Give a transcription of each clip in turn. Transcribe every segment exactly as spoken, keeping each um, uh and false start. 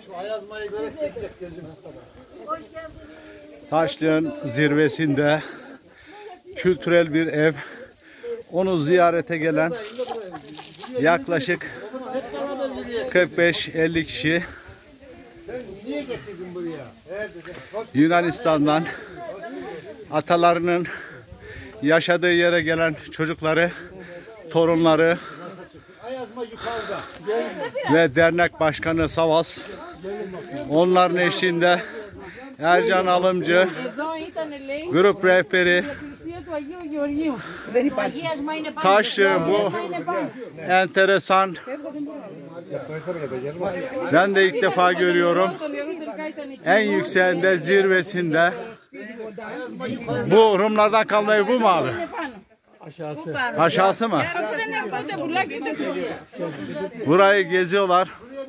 Taşlı'nın zirvesinde kültürel bir ev. Onu ziyarete gelen yaklaşık kırk beş elli kişi Yunanistan'dan atalarının yaşadığı yere gelen çocukları, torunları ve dernek başkanı Savas, onların eşliğinde Ercan Alımcı, grup rehberi Taşlı bu enteresan, ben de ilk defa görüyorum, en yükseğinde, zirvesinde. Bu Rumlardan kalmayı bu mu abi? Aşağısı. Aşağısı mı? Burayı geziyorlar.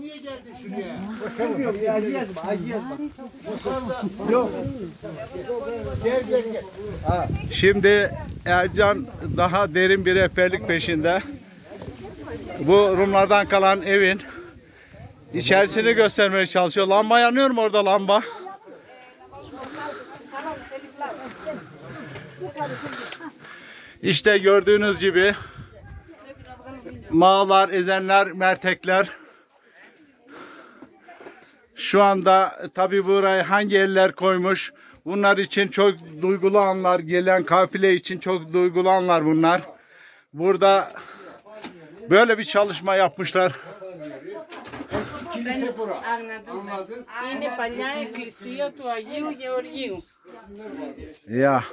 Şimdi Ercan daha derin bir rehberlik peşinde. Bu Rumlardan kalan evin içerisini göstermeye çalışıyor. Lamba yanıyor mu orada, lamba? İşte gördüğünüz gibi mağlar, ezenler, mertekler. Şu anda tabi buraya hangi eller koymuş? Bunlar için çok duygulu anlar, gelen kafile için çok duygulu anlar bunlar. Burada böyle bir çalışma yapmışlar. Kilise bura. Anladın? Είναι παλιά εκκλησία του Αγίου Γεωργίου. Ya.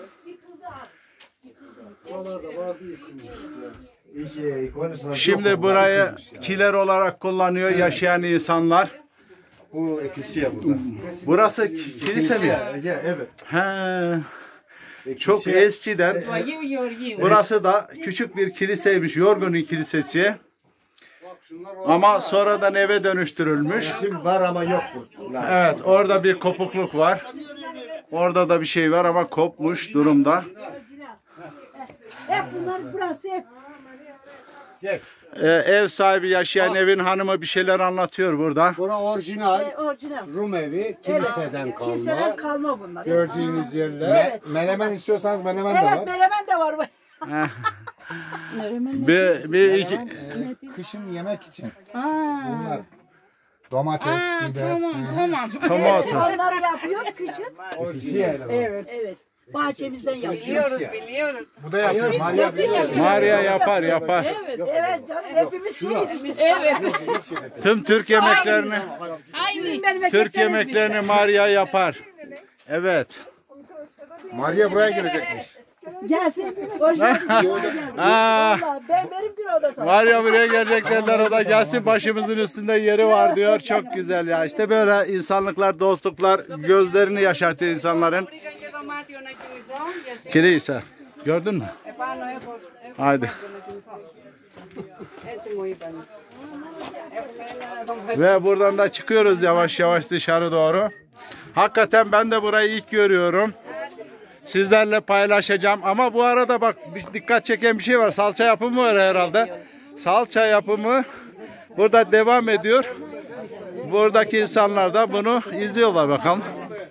Şimdi burayı kiler olarak kullanıyor yaşayan insanlar. Bu kilise burada. Burası kilise mi? Evet. He. Çok eskiden. Burası da küçük bir kiliseymiş. Yorgun'un kilisesi. Ama sonradan eve dönüştürülmüş. Resim var ama yok bu. Evet, orada bir kopukluk var. Orada da bir şey var ama kopmuş durumda. Hep bunlar burası hep. Ee, ev sahibi, yaşayan evin hanımı bir şeyler anlatıyor burada. Bura orijinal E, orijinal. Rum evi, kiliseden kalma. Kiliseden kalma bunlar. Gördüğünüz yerler. Menemen istiyorsanız menemen de Evet, var. menemen de var. bir, bir iki... Menemen, e, kışın yemek için. Bunlar domates, biber. Tamam. Tomato. Onları yapıyoruz kışın. Evet. Evet. Bahçemizden yapıyoruz. Biliyoruz, biliyoruz. Bu da yapıyor. Maria biliyor. Maria yapar yapar. Evet canım, hepimiz şeyiz biz. Evet. Tüm Türk yemeklerini Bizim Türk memleketleriz yemeklerini Maria yapar. Evet. Maria buraya gelecekmiş. biz. Gelsin. Hoş geldiniz. Aa, Vallahi ben benim bir oda sana. Maria buraya gelecekler, o da gelsin, başımızın üstünde yeri var diyor. Çok güzel ya. İşte böyle insanlıklar, dostluklar gözlerini yaşartıyor insanların. Kilise. Gördün mü? Haydi. Ve buradan da çıkıyoruz yavaş yavaş dışarı doğru. Hakikaten ben de burayı ilk görüyorum. Sizlerle paylaşacağım ama bu arada bak, bir dikkat çeken bir şey var. Salça yapımı var herhalde. Salça yapımı burada devam ediyor. Buradaki insanlar da bunu izliyorlar bakalım.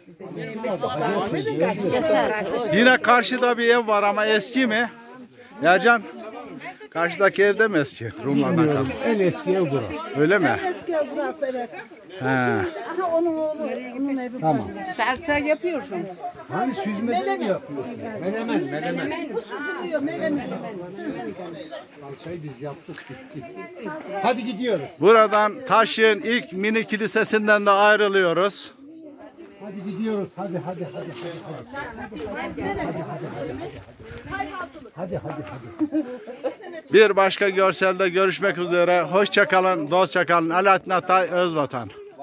Yine karşıda bir ev var ama eski mi? Ercan, karşıdaki evde mi eski? Rumlardan kaldı. En eski ev bura. Öyle mi? Eski ev burası evet. He. Aha onun oğlu, onun evi burası. Salça yapıyorsunuz. Hani süzmeden mi yapıyorsun? Menemen, menemen. Bu süzülüyor menemen. Salçayı biz yaptık, bitti. Hadi gidiyoruz. Buradan Taşlı'nın ilk mini kilisesinden de ayrılıyoruz. Hadi gidiyoruz. Hadi hadi hadi hadi. Hadi hadi hadi. Bir başka görselde görüşmek üzere. Hoşça kalın, dostça kalın. Alaaddin Atay, Özvatan.